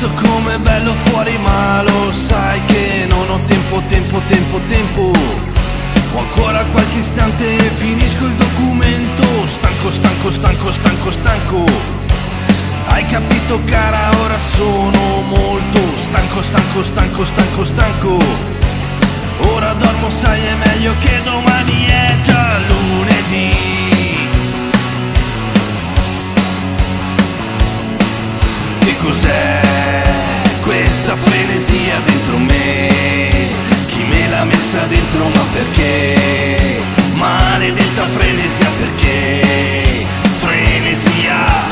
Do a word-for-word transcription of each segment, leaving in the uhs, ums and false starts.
visto com'è bello fuori, ma lo sai che non ho tempo, tempo, tempo, tempo. Ho ancora qualche istante e finisco il documento. Stanco, stanco, stanco, stanco, stanco. Hai capito cara, ora sono molto stanco, stanco, stanco, stanco, stanco. Ora dormo, sai, è meglio che domani è già lunedì. Che cos'è questa frenesia dentro me? Chi me l'ha messa dentro, ma perché? Maledetta frenesia, perché? Frenesia.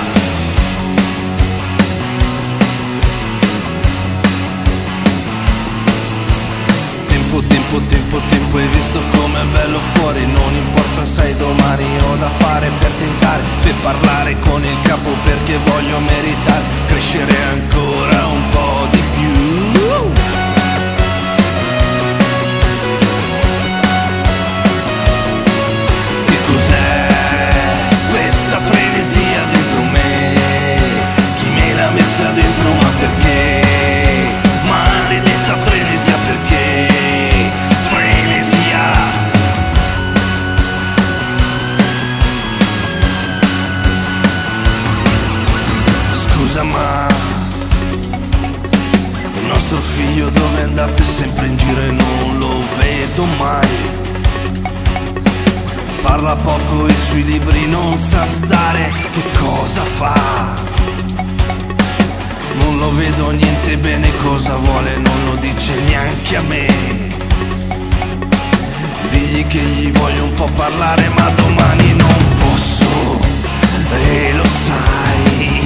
Tempo, tempo, tempo, tempo, hai visto com'è bello fuori. Non importa, sai, domani ho da fare per tentare, per parlare con il capo, perché voglio meritare, crescere ancora un po' di più. Che cos'è questa frenesia dentro me? Chi me l'ha messa dentro, ma perché? Maledetta frenesia, perché? Scusa, ma il nostro figlio dove è andato? È sempre in giro e non lo vedo mai. Parla poco e sui libri non sa stare. Che cosa fa? Non lo vedo niente bene, cosa vuole non lo dice neanche a me. Digli che gli voglio un po' parlare, ma domani non posso, e lo sai.